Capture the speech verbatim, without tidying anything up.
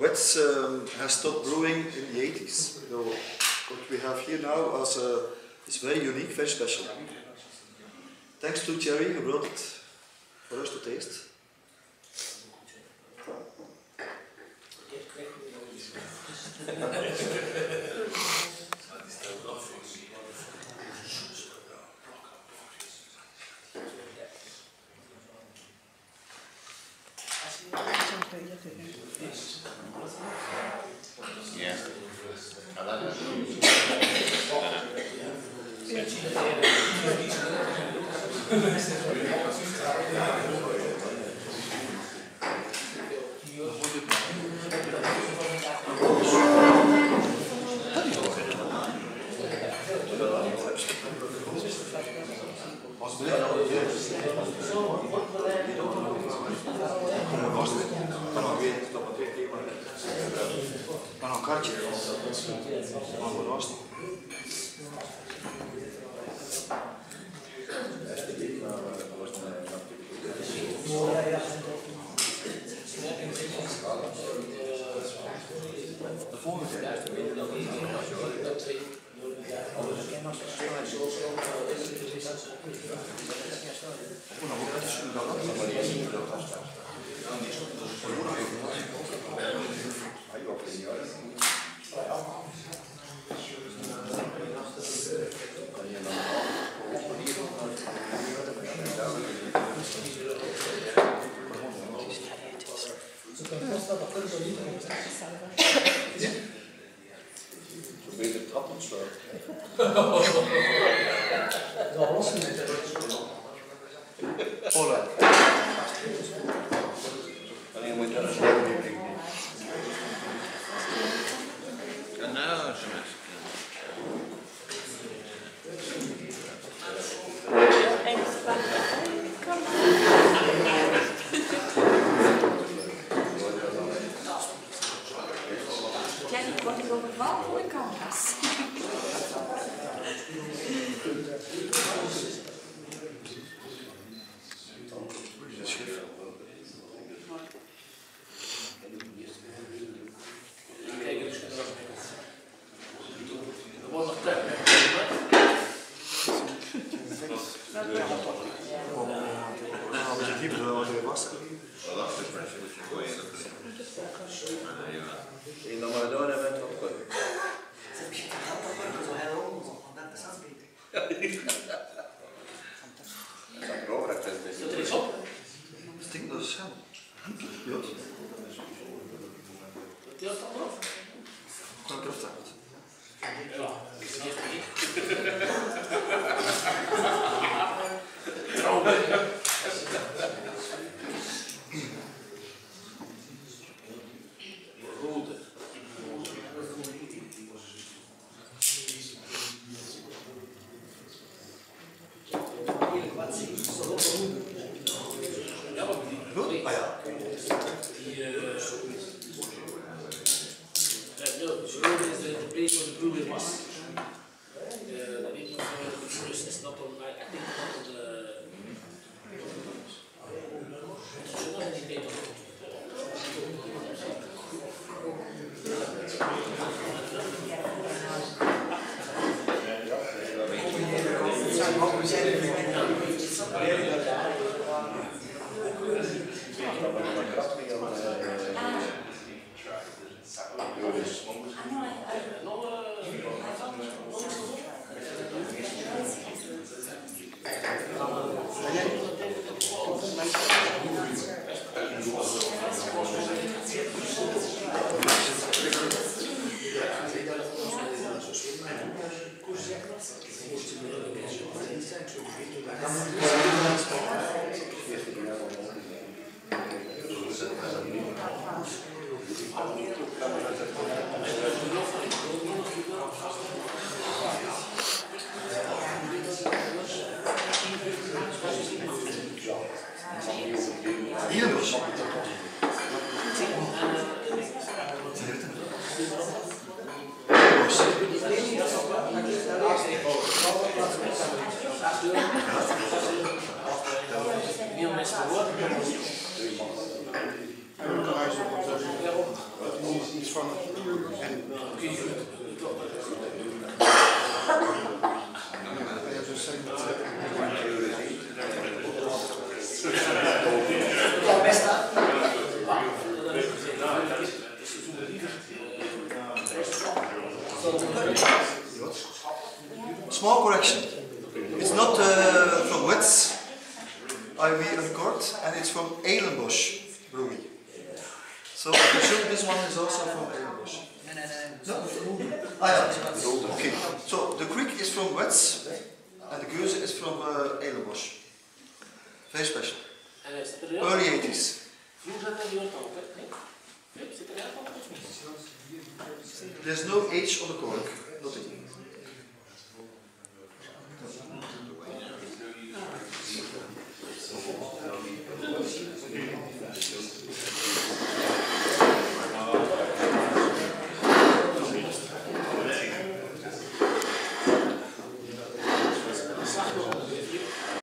Wets um, has stopped brewing in the eighties. So what we have here now as a, is very unique, very special. Thanks to Thierry who brought it for us to taste. Yeah. Kan een kartje. De volgende keer. Beter trappen zo. Hola. Alleen moet je dat zo doen. En nou, zo is Jij wordt ik overvallen voor de canvas. En dan maar door en met wat goed. Het stinkt als schaam. Ja. Kan ik erop uit? Ah ja. is the place where the brewery was. The name of the brewery is not on, I think not on the. It should not indicate on Eylenbosch. Veel mensen gehoord. van en small correction. It's not uh, from Wets, I mean uncorked, and it's from Eylenbosch brewery. So I presume this one is also from Eylenbosch. No? Ah yeah. Okay. So the Kriek is from Wets, and the Gueuze is from uh, Eylenbosch. Very special. Early eighties. There's no H on the cork. Nothing.